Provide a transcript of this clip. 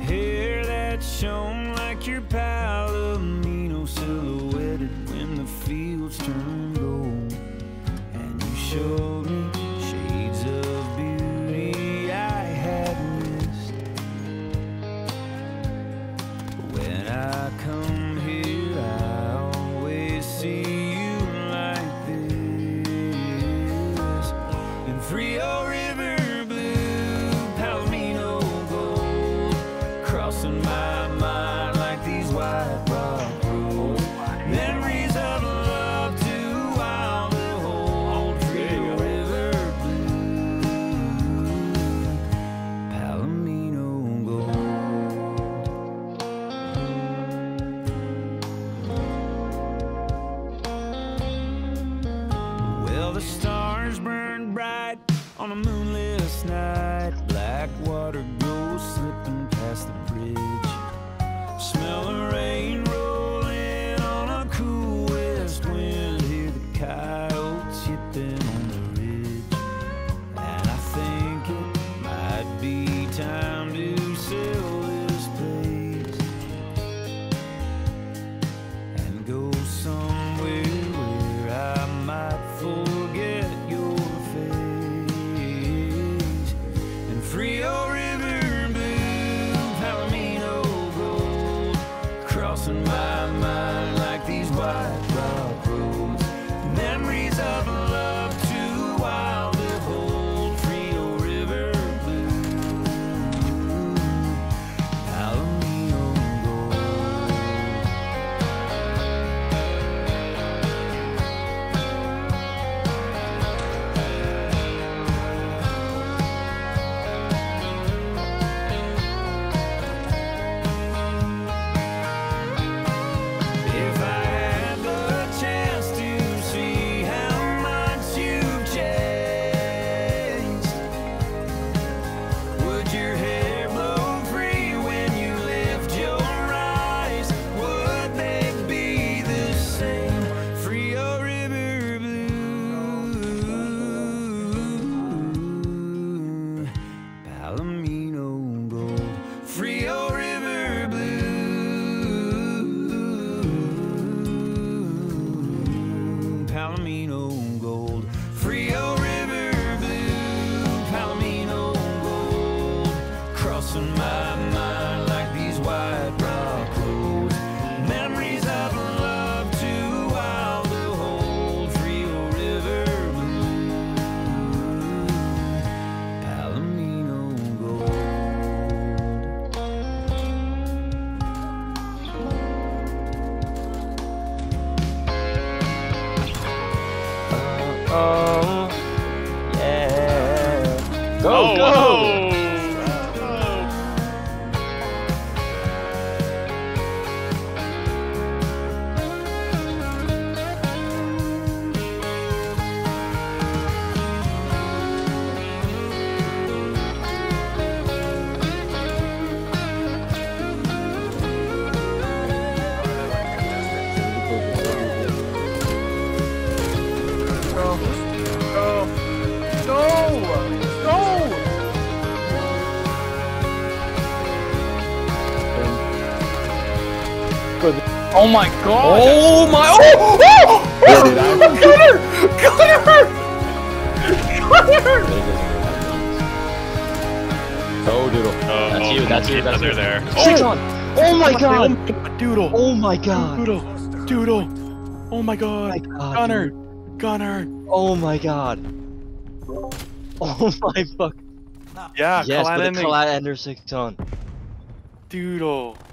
hair that shone like your Palomino silhouetted when the fields turned gold. And you showed me shades of beauty I had missed. When I come here, I always see you like this. In Frio River blue, Palomino gold, crossing my mind like these white rock roads. Memories of love too wild to hold. Frio River blue, Palomino gold. Well, the stars burned bright on a moonless night. Black water goes slipping past the bridge. Smell the rain rolling on a cool west wind. Hear the coyotes yipping on the ridge. And I think it might be time to sell this place and go somewhere where I might forget your face. And Frio River blue, Palomino gold, crossing my mind like these white rock roads. Memories of love too wild to hold. Frio River blue, Palomino gold. If I had the chance to see how much you've changed, would your hair blow free when you lift your eyes? Would they be the same? Frio River blue, Palomino gold. Frio River blue, Palomino gold. Frio River blue, Palomino gold, crossing my mind like these white rock roads. Memories of love too wild to hold. Frio River blue, Palomino gold. Oh, yeah. Go, go! Oh my god! Oh my! Oh! Gunner! Oh, Doodle. That's you. That's you. That's you. There. Six on. Oh my god! Doodle. Oh my god! Doodle. Oh my god. Gunner. Gunner. Oh my god. Oh my fuck. Yeah, Yes, Collat with a ending. Collat Ender 6 on. Doodle.